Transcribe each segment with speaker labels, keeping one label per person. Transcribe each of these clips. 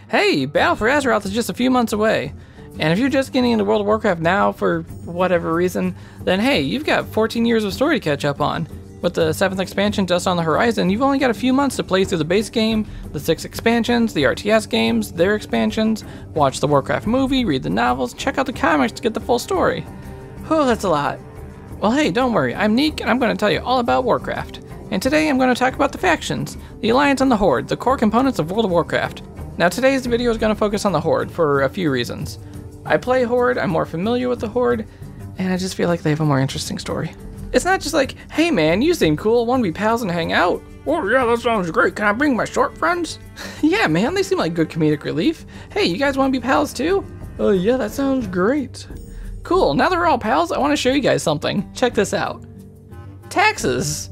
Speaker 1: Hey, Battle for Azeroth is just a few months away. And if you're just getting into World of Warcraft now for whatever reason, then hey, you've got 14 years of story to catch up on. With the 7th expansion just on the horizon, you've only got a few months to play through the base game, the 6 expansions, the RTS games, their expansions, watch the Warcraft movie, read the novels, check out the comics to get the full story. Oh, that's a lot. Well hey, don't worry, I'm Neek and I'm going to tell you all about Warcraft. And today I'm going to talk about the factions, the Alliance and the Horde, the core components of World of Warcraft. Now today's video is going to focus on the Horde for a few reasons. I play Horde, I'm more familiar with the Horde, and I just feel like they have a more interesting story. It's not just like, hey man, you seem cool, wanna be pals and hang out? Oh yeah, that sounds great, can I bring my short friends? Yeah man, they seem like good comedic relief. Hey, you guys wanna be pals too? Oh yeah, that sounds great. Cool, now that we're all pals, I wanna show you guys something. Check this out. Taxes!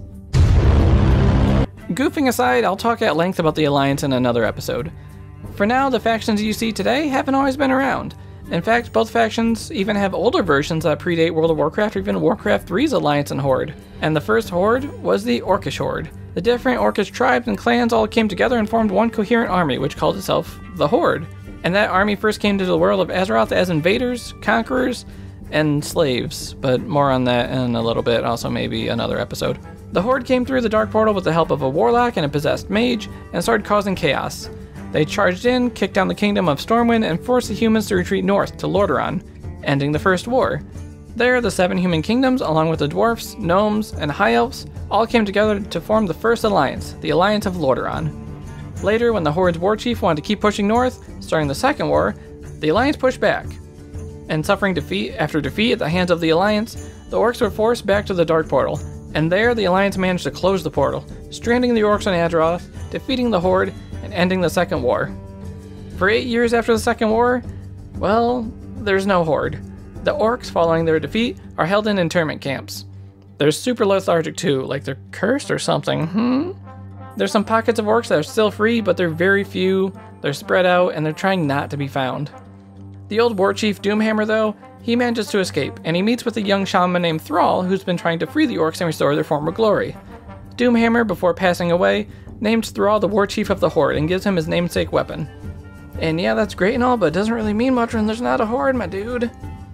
Speaker 1: Goofing aside, I'll talk at length about the Alliance in another episode. For now, the factions you see today haven't always been around. In fact, both factions even have older versions that predate World of Warcraft or even Warcraft 3's Alliance and Horde. And the first Horde was the Orcish Horde. The different Orcish tribes and clans all came together and formed one coherent army, which called itself the Horde. And that army first came to the world of Azeroth as invaders, conquerors, and slaves, but more on that in a little bit, also maybe another episode. The Horde came through the Dark Portal with the help of a warlock and a possessed mage, and started causing chaos. They charged in, kicked down the kingdom of Stormwind, and forced the humans to retreat north to Lordaeron, ending the First War. There, the 7 human kingdoms, along with the dwarfs, gnomes, and high elves, all came together to form the first alliance, the Alliance of Lordaeron. Later, when the Horde's war chief wanted to keep pushing north, starting the Second War, the Alliance pushed back. And suffering defeat after defeat at the hands of the Alliance, the Orcs were forced back to the Dark Portal, and there the Alliance managed to close the portal, stranding the Orcs on Azeroth, defeating the Horde, and ending the Second War. For 8 years after the Second War, well, there's no Horde. The Orcs, following their defeat, are held in internment camps. They're super lethargic too, like they're cursed or something, There's some pockets of Orcs that are still free, but they're very few, they're spread out, and they're trying not to be found. The old war chief Doomhammer though, he manages to escape, and he meets with a young shaman named Thrall who's been trying to free the Orcs and restore their former glory. Doomhammer, before passing away, names Thrall the war chief of the Horde and gives him his namesake weapon. And yeah, that's great and all, but it doesn't really mean much when there's not a Horde, my dude.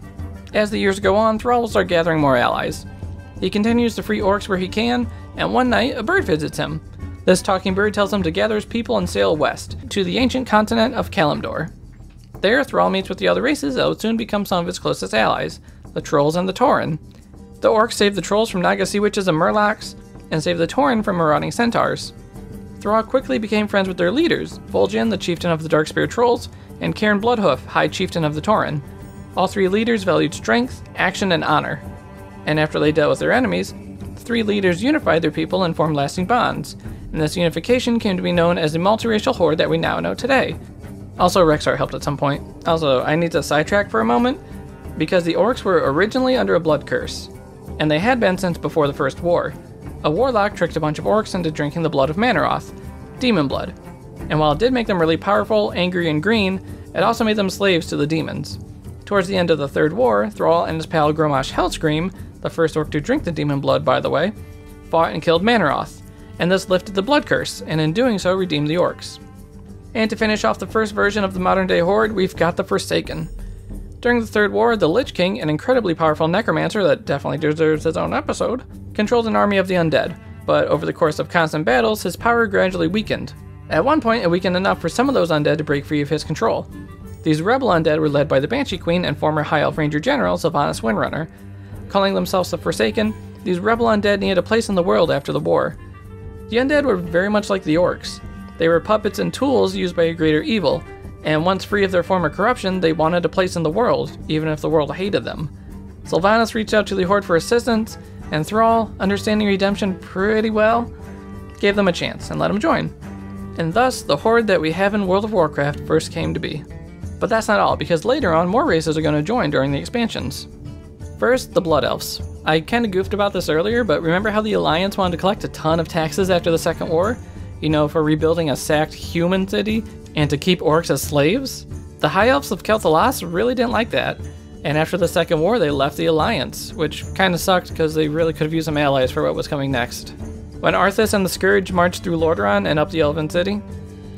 Speaker 1: As the years go on, Thrall will start gathering more allies. He continues to free Orcs where he can, and one night, a bird visits him. This talking bird tells him to gather his people and sail west, to the ancient continent of Kalimdor. There, Thrall meets with the other races that would soon become some of his closest allies, the Trolls and the Tauren. The Orcs save the Trolls from Naga Sea Witches and Murlocs, and save the Tauren from marauding centaurs. Thrall quickly became friends with their leaders, Vol'jin, the chieftain of the Darkspear Trolls, and Cairn Bloodhoof, high chieftain of the Tauren. All 3 leaders valued strength, action, and honor. And after they dealt with their enemies, the 3 leaders unified their people and formed lasting bonds, and this unification came to be known as the multiracial Horde that we now know today. Also, Rexxar helped at some point. Also, I need to sidetrack for a moment, because the Orcs were originally under a blood curse, and they had been since before the First War. A warlock tricked a bunch of Orcs into drinking the blood of Mannoroth, demon blood. And while it did make them really powerful, angry, and green, it also made them slaves to the demons. Towards the end of the Third War, Thrall and his pal Grommash Hellscream, the first Orc to drink the demon blood by the way, fought and killed Mannoroth, and this lifted the blood curse, and in doing so redeemed the Orcs. And to finish off the first version of the modern day Horde, we've got the Forsaken. During the Third War, the Lich King, an incredibly powerful necromancer that definitely deserves his own episode, controlled an army of the undead, but over the course of constant battles, his power gradually weakened. At one point, it weakened enough for some of those undead to break free of his control. These rebel undead were led by the Banshee Queen and former High Elf Ranger General Sylvanas Windrunner. Calling themselves the Forsaken, these rebel undead needed a place in the world after the war. The undead were very much like the Orcs. They were puppets and tools used by a greater evil, and once free of their former corruption, they wanted a place in the world, even if the world hated them. Sylvanas reached out to the Horde for assistance, and Thrall, understanding redemption pretty well, gave them a chance and let them join. And thus, the Horde that we have in World of Warcraft first came to be. But that's not all, because later on, more races are going to join during the expansions. First, the Blood Elves. I kinda goofed about this earlier, but remember how the Alliance wanted to collect a ton of taxes after the Second War? You know, for rebuilding a sacked human city, and to keep Orcs as slaves? The High Elves of Kel'Thuzad really didn't like that, and after the Second War they left the Alliance, which kinda sucked because they really could have used some allies for what was coming next. When Arthas and the Scourge marched through Lordaeron and up the Elven City,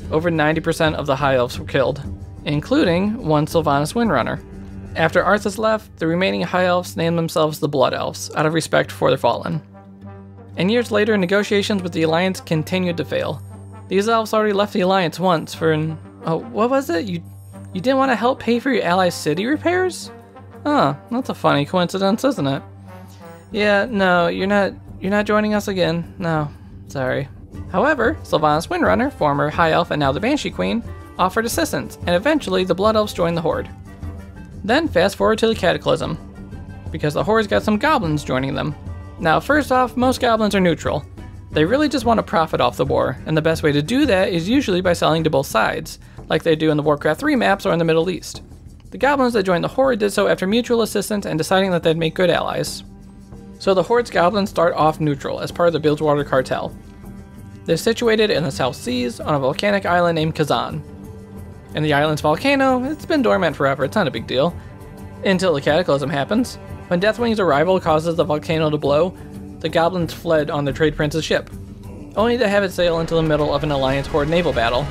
Speaker 1: over 90% of the High Elves were killed, including one Sylvanas Windrunner. After Arthas left, the remaining High Elves named themselves the Blood Elves, out of respect for their fallen. And years later, negotiations with the Alliance continued to fail. These elves already left the Alliance once for what was it? You didn't want to help pay for your allies' city repairs? Huh, that's a funny coincidence, isn't it? Yeah, no, you're not joining us again. No, sorry. However, Sylvanas Windrunner, former High Elf and now the Banshee Queen, offered assistance, and eventually the Blood Elves joined the Horde. Then fast forward to the Cataclysm, because the Horde's got some goblins joining them. Now, first off, most goblins are neutral. They really just want to profit off the war, and the best way to do that is usually by selling to both sides, like they do in the Warcraft 3 maps or in the Middle East. The goblins that joined the Horde did so after mutual assistance and deciding that they'd make good allies. So the Horde's goblins start off neutral as part of the Bilgewater Cartel. They're situated in the South Seas on a volcanic island named Kazan. And the island's volcano, it's been dormant forever, it's not a big deal. Until the Cataclysm happens. When Deathwing's arrival causes the volcano to blow, the goblins fled on the Trade Prince's ship, only to have it sail into the middle of an Alliance Horde naval battle.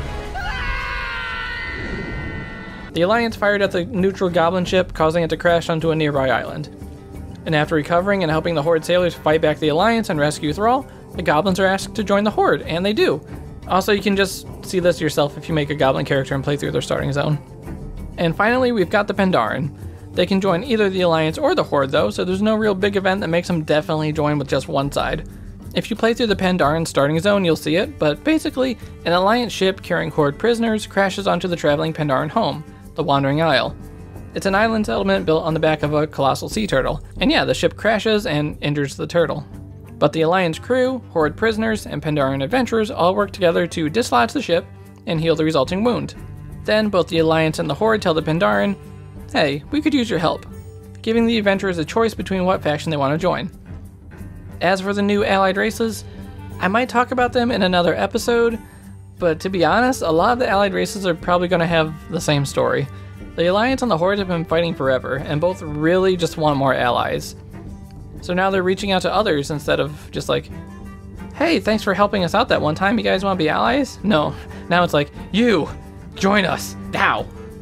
Speaker 1: The Alliance fired at the neutral goblin ship, causing it to crash onto a nearby island. And after recovering and helping the Horde sailors fight back the Alliance and rescue Thrall, the goblins are asked to join the Horde, and they do. Also, you can just see this yourself if you make a goblin character and play through their starting zone. And finally, we've got the Pandaren. They can join either the Alliance or the Horde though, so there's no real big event that makes them definitely join with just one side. If you play through the Pandaren starting zone, you'll see it, but basically, an Alliance ship carrying Horde prisoners crashes onto the traveling Pandaren home, the Wandering Isle. It's an island settlement built on the back of a colossal sea turtle, and yeah, the ship crashes and injures the turtle. But the Alliance crew, Horde prisoners, and Pandaren adventurers all work together to dislodge the ship and heal the resulting wound. Then both the Alliance and the Horde tell the Pandaren, hey, we could use your help, giving the adventurers a choice between what faction they want to join. As for the new allied races, I might talk about them in another episode, but to be honest, a lot of the allied races are probably going to have the same story. The Alliance and the Horde have been fighting forever, and both really just want more allies. So now they're reaching out to others instead of just like, hey, thanks for helping us out that one time, you guys want to be allies? No, now it's like, you, join us, now.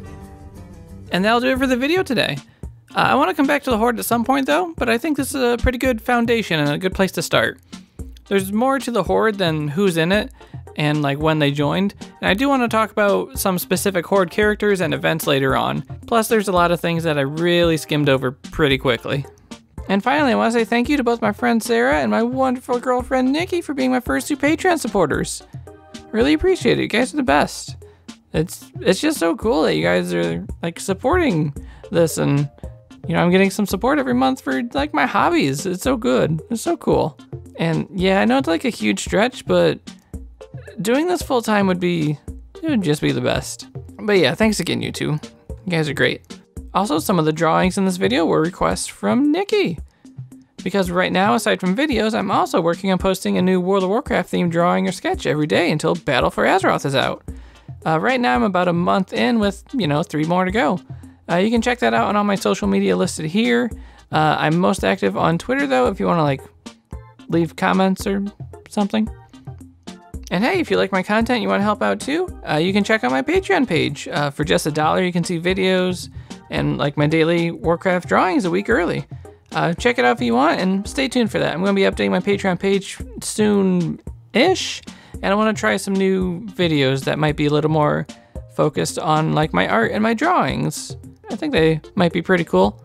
Speaker 1: And that'll do it for the video today. I want to come back to the Horde at some point though, but I think this is a pretty good foundation and a good place to start. There's more to the Horde than who's in it and like when they joined, and I do want to talk about some specific Horde characters and events later on. Plus there's a lot of things that I really skimmed over pretty quickly. And finally, I want to say thank you to both my friend Sarah and my wonderful girlfriend Nikki for being my first 2 Patreon supporters. Really appreciate it. You guys are the best. It's just so cool that you guys are like supporting this, and you know, I'm getting some support every month for like my hobbies. It's so good. It's so cool. And yeah, I know it's like a huge stretch, but doing this full time would just be the best. But yeah, thanks again, you two. You guys are great. Also, some of the drawings in this video were requests from Nikki. Because right now, aside from videos, I'm also working on posting a new World of Warcraft themed drawing or sketch every day until Battle for Azeroth is out. Right now, I'm about a month in with, 3 more to go. You can check that out on all my social media listed here. I'm most active on Twitter, though, if you want to, like, leave comments or something. And hey, if you like my content, you want to help out too, you can check out my Patreon page. For just $1, you can see videos and like my daily Warcraft drawings a week early. Check it out if you want, and stay tuned for that. I'm going to be updating my Patreon page soon-ish, and I want to try some new videos that might be a little more focused on like my art and my drawings. I think they might be pretty cool.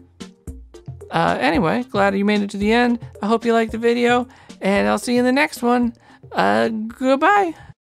Speaker 1: Anyway, glad you made it to the end. I hope you liked the video, and I'll see you in the next one. Goodbye.